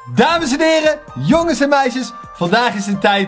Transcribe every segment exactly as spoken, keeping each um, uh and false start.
Dames en heren, jongens en meisjes, vandaag is het tijd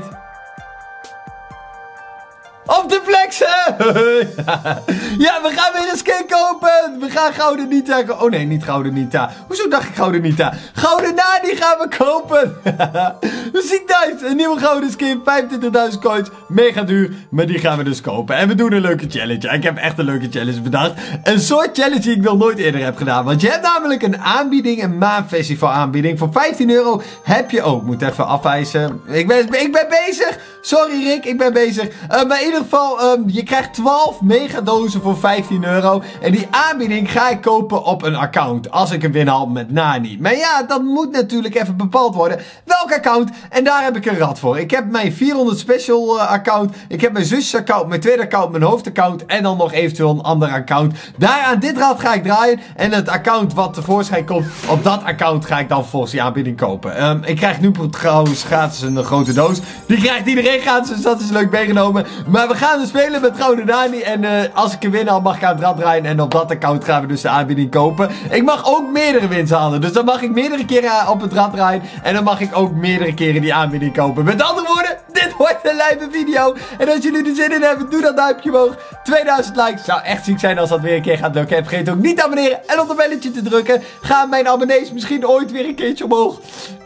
om te flexen! Ja, we gaan weer een skin kopen! We gaan Gouden Nita kopen. Oh nee, niet Gouden Nita. Hoezo dacht ik Gouden Nita? Gouden Nani gaan we kopen! Dat is ziek nice! Een nieuwe gouden skin, vijfentwintigduizend coins. Mega duur, maar die gaan we dus kopen. En we doen een leuke challenge. Ik heb echt een leuke challenge bedacht. Een soort challenge die ik nog nooit eerder heb gedaan. Want je hebt namelijk een aanbieding, een maanfestival aanbieding. Voor vijftien euro heb je ook. Oh, moet even afwijzen. Ik ben, ik ben bezig! Sorry Rick, ik ben bezig. Uh, maar in ieder geval, um, je krijgt twaalf megadozen voor vijftien euro. En die aanbieding ga ik kopen op een account. Als ik een win haal met Nani. Maar ja, dat moet natuurlijk even bepaald worden. Welk account? En daar heb ik een rad voor. Ik heb mijn vierhonderd special uh, account. Ik heb mijn zusjes account, mijn tweede account, mijn hoofdaccount. En dan nog eventueel een ander account. Daar aan dit rad ga ik draaien. En het account wat tevoorschijn komt, op dat account ga ik dan volgens die aanbieding kopen. Um, ik krijg nu trouwens gratis een grote doos. Die krijgt iedereen gratis, dus dat is leuk meegenomen. Maar we gaan dus spelen met Gouden Nani. En uh, als ik een win haal, mag ik aan het rad draaien. En op dat account gaan we dus de aanbieding kopen. Ik mag ook meerdere wins halen. Dus dan mag ik meerdere keren op het rad draaien. En dan mag ik ook meerdere keren die aanbieding kopen. Met andere woorden, dit wordt een lijpe video. En als jullie er zin in hebben, doe dat duimpje omhoog. tweeduizend likes. Zou echt ziek zijn als dat weer een keer gaat lukken. En vergeet ook niet te abonneren en op het belletje te drukken. Gaan mijn abonnees misschien ooit weer een keertje omhoog.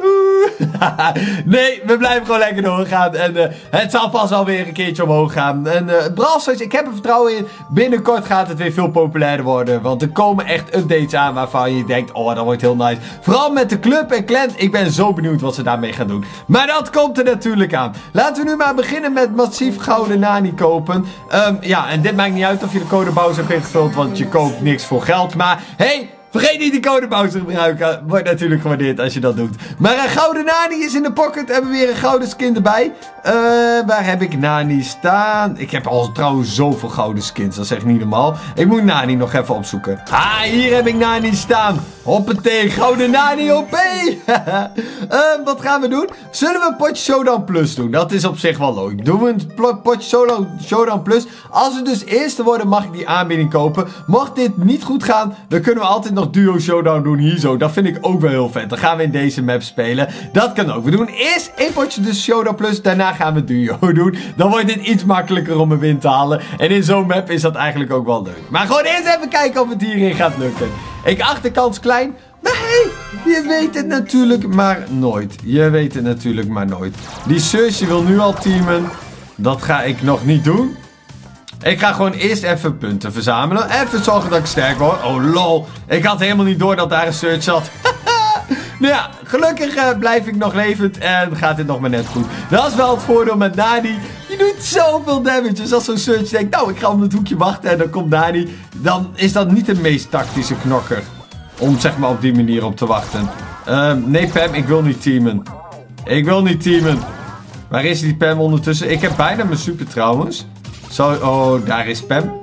Nee, we blijven gewoon lekker doorgaan. En uh, het zal pas wel weer een keertje omhoog gaan. En uh, Brawl Stars, ik heb er vertrouwen in. Binnenkort gaat het weer veel populairder worden. Want er komen echt updates aan waarvan je denkt, oh, dat wordt heel nice. Vooral met de club en clan. Ik ben zo benieuwd wat ze daarmee gaan doen. Maar dat komt er natuurlijk aan. Laten we nu maar beginnen met massief Gouden Nani kopen. Um, ja, en dit maakt niet uit of je de code Bowser hebt ingevuld, want je koopt niks voor geld. Maar, hey... vergeet niet die code Bowser te gebruiken. Wordt natuurlijk gewaardeerd als je dat doet. Maar een Gouden Nani is in de pocket. Hebben we weer een gouden skin erbij. Uh, waar heb ik Nani staan? Ik heb al trouwens zoveel gouden skins. Dat is echt niet normaal. Ik moet Nani nog even opzoeken. Ah, hier heb ik Nani staan. Hoppatee, Gouden Nani op. uh, Wat gaan we doen? Zullen we een potje Showdown Plus doen? Dat is op zich wel leuk. Doen we een potje Showdown, Showdown Plus. Als we dus eerste worden, mag ik die aanbieding kopen. Mocht dit niet goed gaan, dan kunnen we altijd nog Duo Showdown doen hier zo. Dat vind ik ook wel heel vet. Dan gaan we in deze map spelen. Dat kan ook. We doen eerst één potje dus Showdown Plus. Daarna gaan we Duo doen. Dan wordt dit iets makkelijker om een win te halen. En in zo'n map is dat eigenlijk ook wel leuk. Maar gewoon eerst even kijken of het hierin gaat lukken. Ik acht de kans klein. Maar hey, je weet het natuurlijk maar nooit. Je weet het natuurlijk maar nooit. Die Cersei wil nu al teamen. Dat ga ik nog niet doen. Ik ga gewoon eerst even punten verzamelen. Even zorgen dat ik sterk word. Oh lol. Ik had helemaal niet door dat daar een Surge zat. Nou ja, gelukkig uh, blijf ik nog levend en gaat dit nog maar net goed. Dat is wel het voordeel met Nani. Je doet zoveel damage. Dus als zo'n Surge denkt, nou ik ga om het hoekje wachten en dan komt Nani. Dan is dat niet de meest tactische knokker. Om zeg maar op die manier op te wachten. Uh, nee Pam, ik wil niet teamen. Ik wil niet teamen. Waar is die Pam ondertussen? Ik heb bijna mijn super trouwens. Zo, oh, daar is Pam.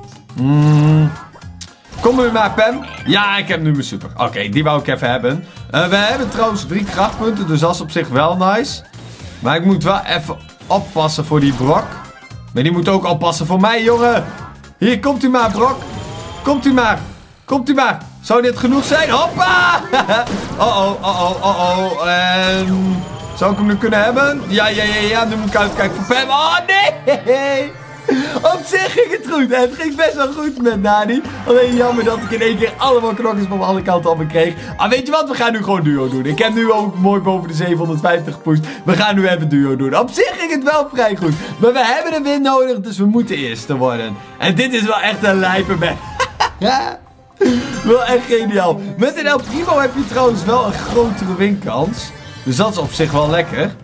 Mm. Kom maar maar, Pam. Ja, ik heb nu mijn super. Oké, okay, die wou ik even hebben. Uh, we hebben trouwens drie krachtpunten, dus dat is op zich wel nice. Maar ik moet wel even oppassen voor die Brock. Maar die moet ook oppassen voor mij, jongen. Hier, komt u maar, Brock. Komt u maar. Komt u maar. Zou dit genoeg zijn? Hoppa! Oh-oh, oh-oh, oh-oh. En... zou ik hem nu kunnen hebben? Ja, ja, ja, ja. Nu moet ik uitkijken voor Pam. Oh, nee! Op zich ging het goed. Het ging best wel goed met Nani. Alleen jammer dat ik in één keer allemaal knokkers van alle kanten op me kreeg. Ah, weet je wat? We gaan nu gewoon duo doen. Ik heb nu ook mooi boven de zevenhonderdvijftig gepusht. We gaan nu even duo doen. Op zich ging het wel vrij goed. Maar we hebben een win nodig, dus we moeten eerste worden. En dit is wel echt een lijpe map. Ja. Wel echt geniaal. Met een El Primo heb je trouwens wel een grotere winkans. Dus dat is op zich wel lekker.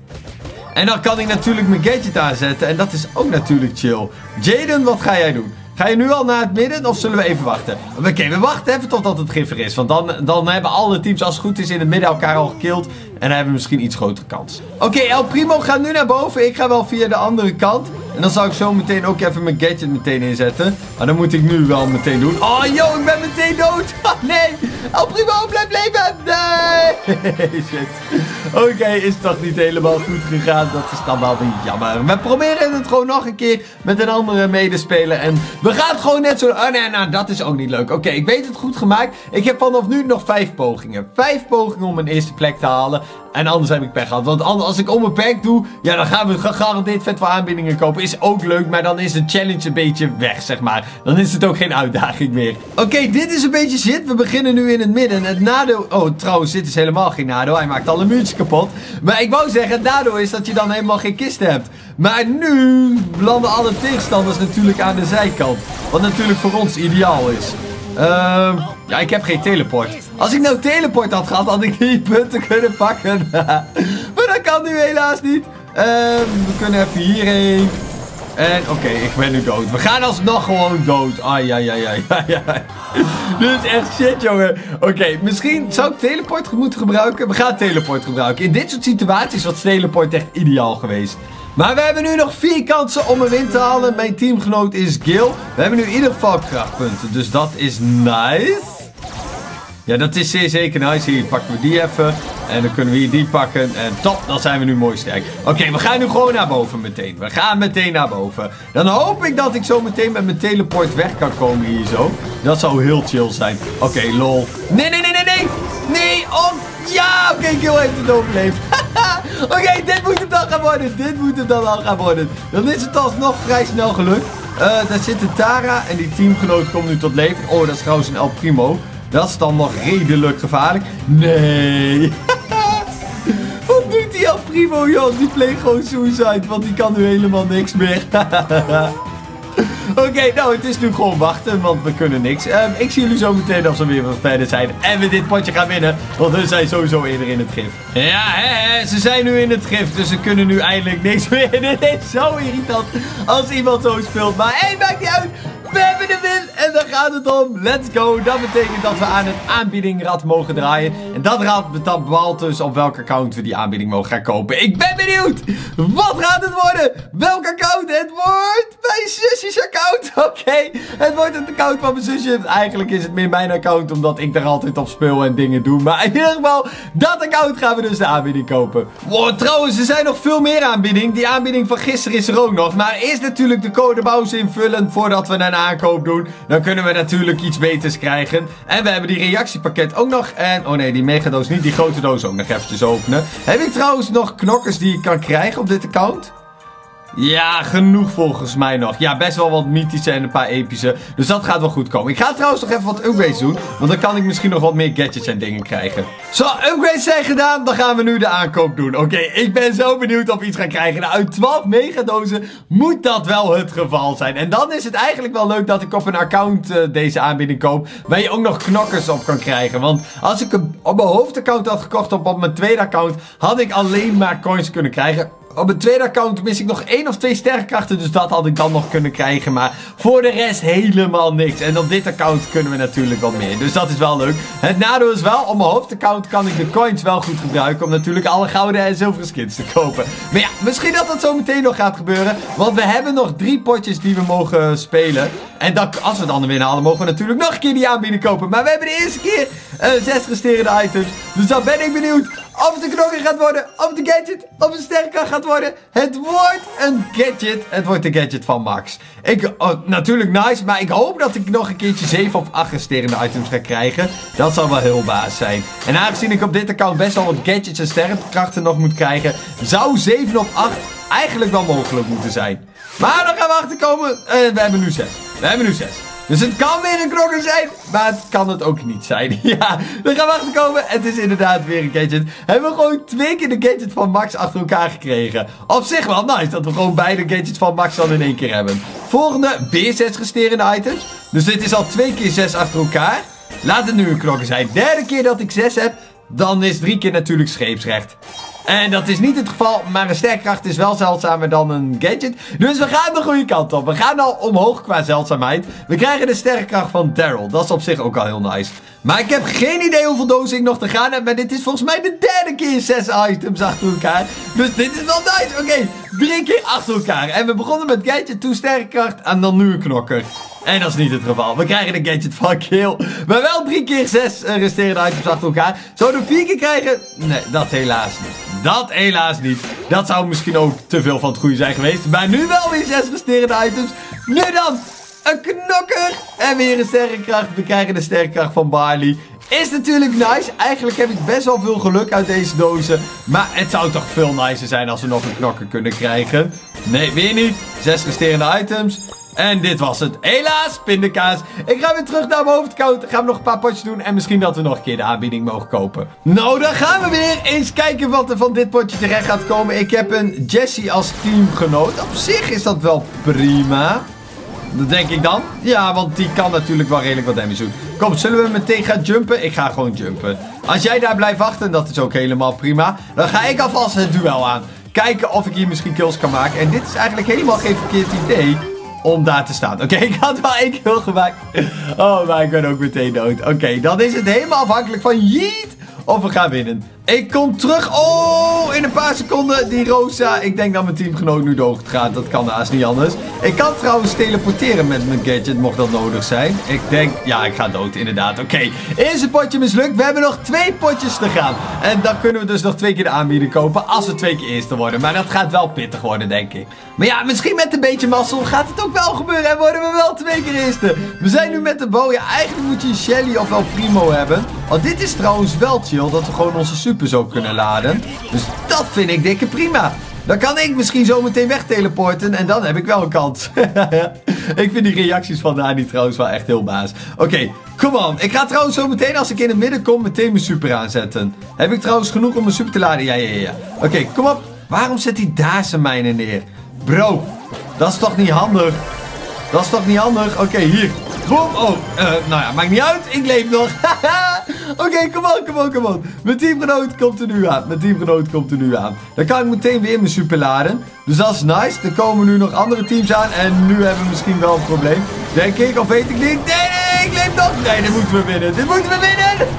En dan kan ik natuurlijk mijn gadget aanzetten. En dat is ook natuurlijk chill. Jaden, wat ga jij doen? Ga je nu al naar het midden of zullen we even wachten? Oké, okay, we wachten even totdat het giffer is. Want dan, dan hebben alle teams, als het goed is, in het midden elkaar al gekillt. En dan hebben we misschien iets grotere kans. Oké, okay, El Primo gaat nu naar boven. Ik ga wel via de andere kant. En dan zou ik zo meteen ook even mijn gadget meteen inzetten. Maar dan moet ik nu wel meteen doen. Oh, yo, ik ben meteen dood. Oh, nee. El Primo, blijf leven. Nee. Shit. Oké, okay, is toch niet helemaal goed gegaan. Dat is dan wel niet jammer. We proberen het gewoon nog een keer met een andere medespeler. En we gaan het gewoon net zo... Oh, nee, nou, dat is ook niet leuk. Oké, okay, ik weet het goed gemaakt. Ik heb vanaf nu nog vijf pogingen. Vijf pogingen om mijn eerste plek te halen. En anders heb ik pech gehad. Want als ik onbeperkt doe, ja, dan gaan we gegarandeerd vet voor aanbiedingen kopen. Is ook leuk, maar dan is de challenge een beetje weg, zeg maar. Dan is het ook geen uitdaging meer. Oké, okay, dit is een beetje shit. We beginnen nu in het midden. Het nadeel... Oh, trouwens, dit is helemaal geen nadeel. Hij maakt alle muurtjes kapot. Maar ik wou zeggen, het nadeel is dat je dan helemaal geen kisten hebt. Maar nu landen alle tegenstanders natuurlijk aan de zijkant. Wat natuurlijk voor ons ideaal is. Ehm... Uh, ja, ik heb geen teleport. Als ik nou teleport had gehad, had ik die punten kunnen pakken. Maar dat kan nu helaas niet. Uh, we kunnen even hierheen. En oké, okay, ik ben nu dood. We gaan alsnog gewoon dood. Ai, ai, ai, ai, ai, ai. Dit is echt shit, jongen. Oké, okay, misschien zou ik teleport moeten gebruiken. We gaan teleport gebruiken. In dit soort situaties was teleport echt ideaal geweest. Maar we hebben nu nog vier kansen om een win te halen. Mijn teamgenoot is Gil. We hebben nu in ieder geval krachtpunten. Dus dat is nice. Ja, dat is zeer zeker nice. Hier pakken we die even. En dan kunnen we hier die pakken. En top, dan zijn we nu mooi sterk. Oké, okay, we gaan nu gewoon naar boven meteen. We gaan meteen naar boven. Dan hoop ik dat ik zo meteen met mijn teleport weg kan komen hier zo. Dat zou heel chill zijn. Oké, okay, lol. Nee, nee, nee, nee, nee. Nee, oh. Ja, oké, okay, Gil heeft het overleefd. Oké, okay, dit moet het dan gaan worden. Dit moet het dan al gaan worden. Dan is het alsnog vrij snel gelukt. Uh, daar zit de Tara en die teamgenoot komt nu tot leven. Oh, dat is trouwens een El Primo. Dat is dan nog redelijk gevaarlijk. Nee. Wat doet die El Primo, joh? Die pleegt gewoon suicide, want die kan nu helemaal niks meer. Oké, okay, nou, het is nu gewoon wachten, want we kunnen niks. Um, ik zie jullie zo meteen als we weer wat verder zijn. En we dit potje gaan winnen, want hun zijn sowieso eerder in het gif. Ja, hè, hè, ze zijn nu in het gif, dus ze kunnen nu eindelijk niks meer. Dit is zo irritant als iemand zo speelt. Maar hé, hey, maakt niet uit. We hebben de win en daar gaat het om. Let's go. Dat betekent dat we aan het aanbiedingrad mogen draaien. En dat rad bepaalt dus op welk account we die aanbieding mogen gaan kopen. Ik ben benieuwd. Wat gaat het worden? Welk account? Het wordt mijn zusjes account. Oké. Okay. Het wordt het account van mijn zusje. Eigenlijk is het meer mijn account omdat ik daar altijd op speel en dingen doe. Maar in ieder geval, dat account gaan we dus de aanbieding kopen. Wow, trouwens, er zijn nog veel meer aanbiedingen. Die aanbieding van gisteren is er ook nog. Maar eerst natuurlijk de code BOUWS invullen voordat we naar aankoop doen. Dan kunnen we natuurlijk iets beters krijgen. En we hebben die reactiepakket ook nog. En, oh nee, die megadoos niet. Die grote doos ook nog eventjes openen. Heb ik trouwens nog knokkers die ik kan krijgen op dit account? Ja, genoeg volgens mij nog. Ja, best wel wat mythische en een paar epische. Dus dat gaat wel goed komen. Ik ga trouwens nog even wat upgrades doen. Want dan kan ik misschien nog wat meer gadgets en dingen krijgen. Zo, upgrades zijn gedaan. Dan gaan we nu de aankoop doen. Oké, okay, ik ben zo benieuwd of we iets gaan krijgen. Nou, uit twaalf megadozen moet dat wel het geval zijn. En dan is het eigenlijk wel leuk dat ik op een account uh, deze aanbieding koop. Waar je ook nog knokkers op kan krijgen. Want als ik hem op mijn hoofdaccount had gekocht of op mijn tweede account, had ik alleen maar coins kunnen krijgen. Op mijn tweede account mis ik nog één of twee sterrenkrachten. Dus dat had ik dan nog kunnen krijgen. Maar voor de rest helemaal niks. En op dit account kunnen we natuurlijk wat meer. Dus dat is wel leuk. Het nadeel is wel, op mijn hoofdaccount kan ik de coins wel goed gebruiken. Om natuurlijk alle gouden en zilveren skins te kopen. Maar ja, misschien dat dat zo meteen nog gaat gebeuren. Want we hebben nog drie potjes die we mogen spelen. En dat, als we dan de win halen, mogen we natuurlijk nog een keer die aanbieding kopen. Maar we hebben de eerste keer uh, zes resterende items. Dus dan ben ik benieuwd of het een knokker gaat worden, of het een gadget, of een sterrenkracht gaat worden. Het wordt een gadget. Het wordt de gadget van Max. Ik, oh, natuurlijk nice, maar ik hoop dat ik nog een keertje zeven of acht resterende items ga krijgen. Dat zou wel heel baas zijn. En aangezien ik op dit account best wel wat gadgets en sterrenkrachten nog moet krijgen, zou zeven of acht eigenlijk wel mogelijk moeten zijn. Maar dan gaan we achterkomen. Uh, we hebben nu zes. We hebben nu zes. Dus het kan weer een knokker zijn, maar het kan het ook niet zijn. Ja, dan gaan we achterkomen. Het is inderdaad weer een gadget. Hebben we gewoon twee keer de gadget van Max achter elkaar gekregen. Op zich wel nice dat we gewoon beide gadgets van Max dan in één keer hebben. Volgende, weer zes resterende items. Dus dit is al twee keer zes achter elkaar. Laat het nu een knokker zijn. Derde keer dat ik zes heb, dan is drie keer natuurlijk scheepsrecht. En dat is niet het geval, maar een sterkracht is wel zeldzamer dan een gadget. Dus we gaan de goede kant op. We gaan al omhoog qua zeldzaamheid. We krijgen de sterkracht van Daryl. Dat is op zich ook al heel nice. Maar ik heb geen idee hoeveel dozen ik nog te gaan heb. Maar dit is volgens mij de derde keer zes items achter elkaar. Dus dit is wel nice. Oké, okay. Drie keer achter elkaar. En we begonnen met gadget, toen sterrenkracht en dan nu een knokker. En dat is niet het geval. We krijgen een gadget van kill. Maar wel drie keer zes uh, resterende items achter elkaar. Zouden we vier keer krijgen? Nee, dat helaas niet. Dat helaas niet. Dat zou misschien ook te veel van het goede zijn geweest. Maar nu wel weer zes resterende items. Nu dan een knokker. En weer een sterrenkracht. We krijgen de sterrenkracht van Barley. Is natuurlijk nice. Eigenlijk heb ik best wel veel geluk uit deze dozen. Maar het zou toch veel nicer zijn als we nog een knokker kunnen krijgen. Nee, weer niet. Zes resterende items. En dit was het. Helaas, pindakaas. Ik ga weer terug naar mijn hoofdaccount. Gaan we nog een paar potjes doen. En misschien dat we nog een keer de aanbieding mogen kopen. Nou, dan gaan we weer eens kijken wat er van dit potje terecht gaat komen. Ik heb een Jessie als teamgenoot. Op zich is dat wel prima. Dat denk ik dan. Ja, want die kan natuurlijk wel redelijk wat damage doen. Kom, zullen we meteen gaan jumpen? Ik ga gewoon jumpen. Als jij daar blijft wachten, dat is ook helemaal prima. Dan ga ik alvast het duel aan. Kijken of ik hier misschien kills kan maken. En dit is eigenlijk helemaal geen verkeerd idee om daar te staan. Oké, okay, ik had wel één kill gemaakt. Oh, maar ik ben ook meteen dood. Oké, okay, dan is het helemaal afhankelijk van Yeet of we gaan winnen. Ik kom terug. Oh, in een paar seconden. Die Rosa. Ik denk dat mijn teamgenoot nu dood gaat. Dat kan haast niet anders. Ik kan trouwens teleporteren met mijn gadget, mocht dat nodig zijn. Ik denk, ja, ik ga dood inderdaad. Oké, okay. Eerste potje mislukt. We hebben nog twee potjes te gaan. En dan kunnen we dus nog twee keer de aanbieding kopen. Als we twee keer eerste worden. Maar dat gaat wel pittig worden, denk ik. Maar ja, misschien met een beetje mazzel gaat het ook wel gebeuren. En worden we wel twee keer eerste. We zijn nu met de bow. Ja, eigenlijk moet je Shelly of wel Primo hebben. Want dit is trouwens wel chill. Dat we gewoon onze super zo kunnen laden. Dus dat vind ik dikke prima. Dan kan ik misschien zo meteen wegteleporten. En dan heb ik wel een kans. Ik vind die reacties van Dani trouwens wel echt heel baas. Oké, okay, come on. Ik ga trouwens zo meteen als ik in het midden kom meteen mijn super aanzetten. Heb ik trouwens genoeg om mijn super te laden? Ja, ja, ja. Oké, okay, kom op. Waarom zet hij daar zijn mijnen neer? Bro, dat is toch niet handig? Dat is toch niet handig? Oké, okay, hier. Boom. Oh, uh, nou ja, maakt niet uit. Ik leef nog. Oké, okay, kom on, kom on, kom on. Mijn teamgenoot komt er nu aan. Mijn teamgenoot komt er nu aan. Dan kan ik meteen weer mijn super laden. Dus dat is nice. Er komen nu nog andere teams aan. En nu hebben we misschien wel een probleem. Denk ik, of weet ik niet. Nee, nee, ik leef nog. Nee, dit moeten we winnen. Dit moeten we winnen.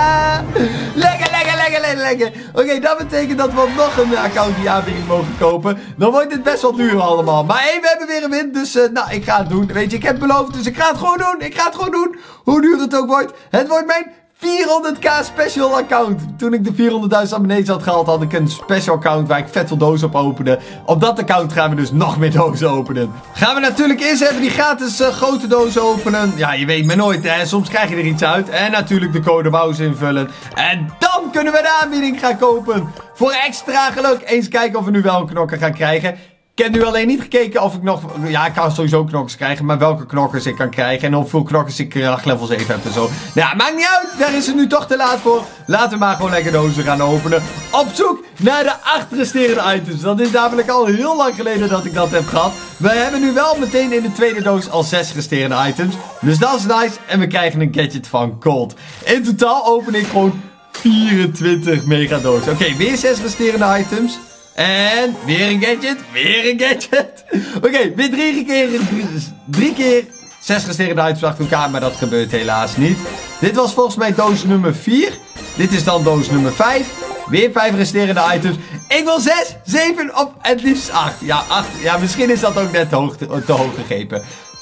Lekker, lekker, lekker, lekker, lekker. Oké, okay, dat betekent dat we nog een account die aanbieding mogen kopen. Dan wordt dit best wel duur allemaal. Maar hey, we hebben weer een win. Dus, uh, nou, ik ga het doen. Weet je, ik heb beloofd. Dus ik ga het gewoon doen. Ik ga het gewoon doen. Hoe duur het ook wordt. Het wordt mijn vierhonderd k special account. Toen ik de vierhonderdduizend abonnees had gehaald, had ik een special account waar ik vet veel dozen op opende. Op dat account gaan we dus nog meer dozen openen. Gaan we natuurlijk eerst even die gratis uh, grote dozen openen. Ja, je weet maar nooit, hè. Soms krijg je er iets uit. En natuurlijk de code WOUS invullen. En dan kunnen we de aanbieding gaan kopen. Voor extra geluk. Eens kijken of we nu wel een knokker gaan krijgen. Ik heb nu alleen niet gekeken of ik nog... Ja, ik kan sowieso knokkers krijgen. Maar welke knokkers ik kan krijgen. En hoeveel knokkers ik krachtlevel zeven heb en zo. Nou ja, maakt niet uit. Daar is het nu toch te laat voor. Laten we maar gewoon lekker dozen gaan openen. Op zoek naar de acht resterende items. Dat is namelijk al heel lang geleden dat ik dat heb gehad. We hebben nu wel meteen in de tweede doos al zes resterende items. Dus dat is nice. En we krijgen een gadget van Colt. In totaal open ik gewoon vierentwintig megadozen. Oké, okay, weer zes resterende items. En weer een gadget, weer een gadget. Oké, okay, weer drie keer, drie, drie keer zes resterende items achter elkaar, maar dat gebeurt helaas niet. Dit was volgens mij doos nummer vier. Dit is dan doos nummer vijf. Weer vijf resterende items. Ik wil zes, zeven of het liefst acht. Ja, acht. Ja, misschien is dat ook net te hoog, te, te hoog gegrepen.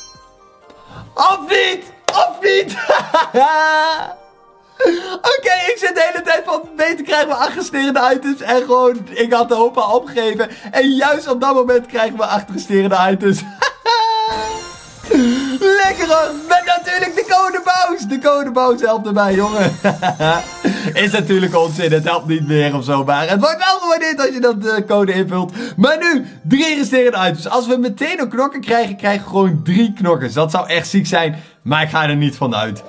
Of niet, of niet. Oké, okay, ik zit de hele tijd van beter krijgen we acht resterende items. En gewoon, ik had de hoop al opgegeven. En juist op dat moment krijgen we acht resterende items. Lekker hoor. Met natuurlijk de code WOUS. De code WOUS helpt erbij, jongen. Is natuurlijk onzin. Het helpt niet meer of zo. Maar het wordt wel gewaardeerd als je dat uh, code invult. Maar nu, drie resterende items. Als we meteen een knokker krijgen, krijgen we gewoon drie knokkers. Dat zou echt ziek zijn. Maar ik ga er niet van uit.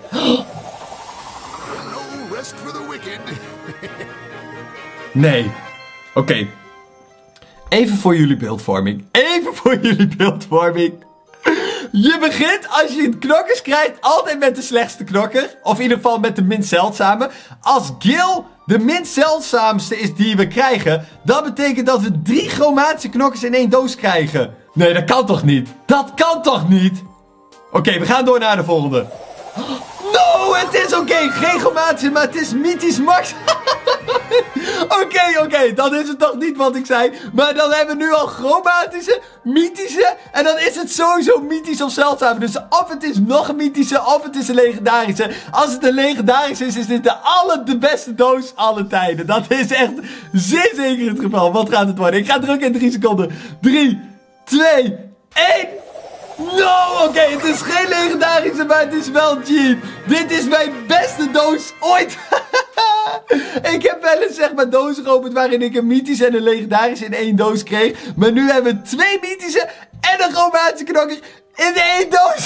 Nee. Oké. Okay. Even voor jullie beeldvorming. Even voor jullie beeldvorming. Je begint als je knokkers krijgt altijd met de slechtste knokker. Of in ieder geval met de minst zeldzame. Als Gil de minst zeldzaamste is die we krijgen, dat betekent dat we drie chromatische knokkers in één doos krijgen. Nee, dat kan toch niet? Dat kan toch niet? Oké, okay, we gaan door naar de volgende. No, het is oké. Okay. Geen chromatische, maar het is mythisch max. Oké, oké, okay, dan is het toch niet wat ik zei. Maar dan hebben we nu al chromatische, mythische. En dan is het sowieso mythisch of zeldzaam. Dus of het is nog een mythische, of het is een legendarische. Als het een legendarische is, is dit de aller de beste doos alle tijden. Dat is echt zeer zeker het geval. Wat gaat het worden? Ik ga drukken in drie seconden. drie, twee, één. No, oké, okay, het is geen legendarische, maar het is wel cheap. Dit is mijn beste doos ooit. Ik heb wel eens zeg maar dozen geopend waarin ik een mythische en een legendarische in één doos kreeg. Maar nu hebben we twee mythische en een chromatische knokker in één doos.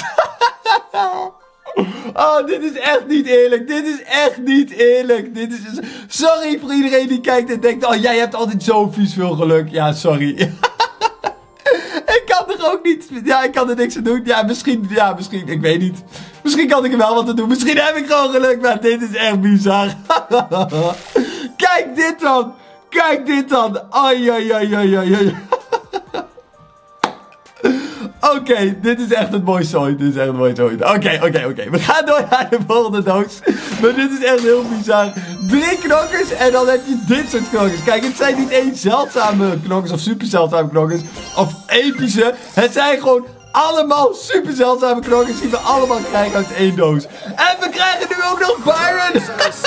Oh, dit is echt niet eerlijk. Dit is echt niet eerlijk. Dit is... Sorry voor iedereen die kijkt en denkt, oh, jij hebt altijd zo vies veel geluk. Ja, sorry. Ik kan er ook niet... Ja, ik kan er niks aan doen. Ja, misschien... Ja, misschien... Ik weet niet. Misschien kan ik er wel wat aan doen. Misschien heb ik gewoon geluk. Maar dit is echt bizar. Kijk dit dan. Kijk dit dan. Ai, ai, ai, ai, ai, ai. Oké, okay, dit is echt het mooiste ooit. Dit is echt het mooiste ooit. Oké, okay, oké, okay, oké. Okay. We gaan door naar de volgende doos. Maar dit is echt heel bizar. Drie knokkers en dan heb je dit soort knokkers. Kijk, het zijn niet één zeldzame knokkers of super zeldzame knokkers. Of epische. Het zijn gewoon allemaal super zeldzame knokkers die we allemaal krijgen uit één doos. En we krijgen nu ook nog Byron.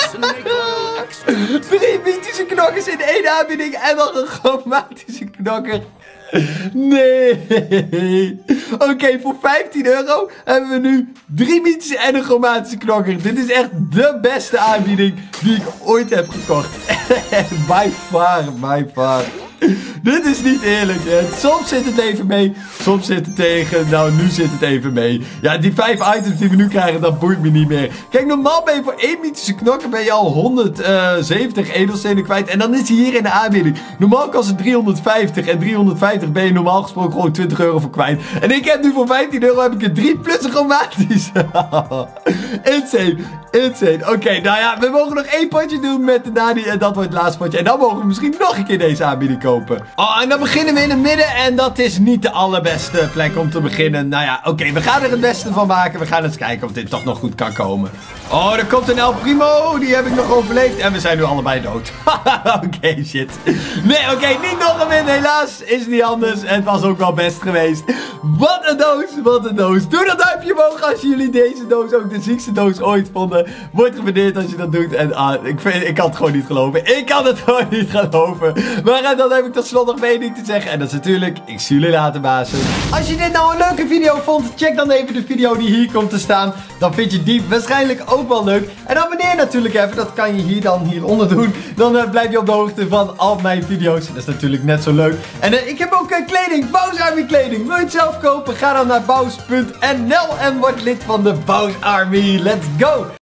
Drie mythische knokkers in één aanbieding en nog een chromatische knokker. Nee. Oké, okay, voor vijftien euro hebben we nu drie mythische en een chromatische knokker. Dit is echt de beste aanbieding die ik ooit heb gekocht. By far, by far. Dit is niet eerlijk, hè. Soms zit het even mee, soms zit het tegen. Nou, nu zit het even mee. Ja, die vijf items die we nu krijgen, dat boeit me niet meer. Kijk, normaal ben je voor één mythische knokker ben je al honderdzeventig edelstenen kwijt. En dan is hij hier in de aanbieding. Normaal kost het driehonderdvijftig. En driehonderdvijftig ben je normaal gesproken gewoon twintig euro voor kwijt. En ik heb nu voor vijftien euro heb ik er drie plus een chromatisch. Insane. Insane. Oké, okay, nou ja, we mogen nog één potje doen met de Nani. En dat wordt het laatste potje. En dan mogen we misschien nog een keer deze aanbieding kopen. Oh, en dan beginnen we in het midden. En dat is niet de allerbeste plek om te beginnen. Nou ja, oké, okay, we gaan er het beste van maken. We gaan eens kijken of dit toch nog goed kan komen. Oh, er komt een El Primo. Die heb ik nog overleefd. En we zijn nu allebei dood. Oké, okay, shit. Nee, oké, okay, niet nog een win. Helaas is niet anders. Het was ook wel best geweest. Wat een doos, wat een doos. Doe dat duimpje omhoog als jullie deze doos ook de ziekste doos ooit vonden. Word gewaardeerd als je dat doet. En ah, ik, vind, ik kan het gewoon niet geloven. Ik kan het gewoon niet geloven. Maar en dan heb ik tot slot nog één ding te zeggen. En dat is natuurlijk, ik zie jullie later, bazen. Als je dit nou een leuke video vond, check dan even de video die hier komt te staan. Dan vind je die waarschijnlijk ook wel leuk. En abonneer natuurlijk even, dat kan je hier dan hieronder doen. Dan uh, blijf je op de hoogte van al mijn video's. Dat is natuurlijk net zo leuk. En uh, ik heb ook uh, kleding, Bowz Army kleding. Wil je het zelf kopen? Ga dan naar bowz punt n l en word lid van de Bowz Army. Let's go!